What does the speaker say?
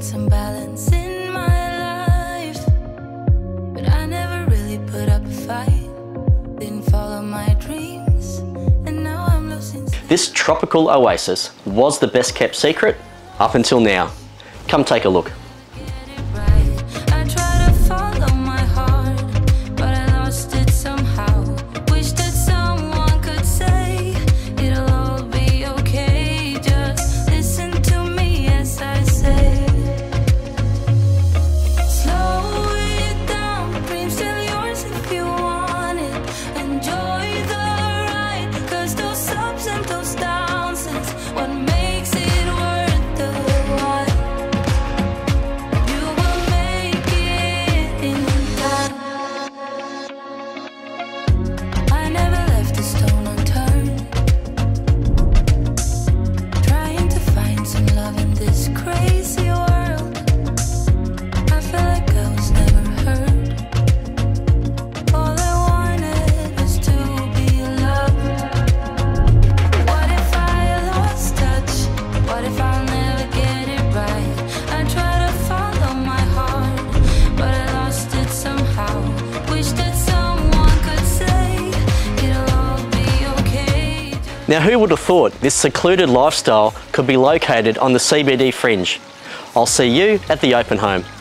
find some balance in my life, but I never really put up a fight. Didn't follow my dreams, and now I'm losing sleep. This tropical oasis was the best kept secret up until now. Come take a look. I try to follow my heart, but I lost it somehow. Wish that someone could say it'll all be okay. Just listen to me as I say. Slow it down, dreams still yours if you want it. Enjoy the ride, 'cause those ups and those downs is what makes it worth the while. You will make it in time. I never left a stone unturned, trying to find some love in this crazy world. I feel like I was never heard. All I wanted was to be loved. What if I lost touch? What if I'll never get it right? I try to follow my heart, but I lost it somehow. Wish that someone could say it'll all be okay. Now, who would have thought this secluded lifestyle could be located on the CBD Fringe? I'll see you at the open home.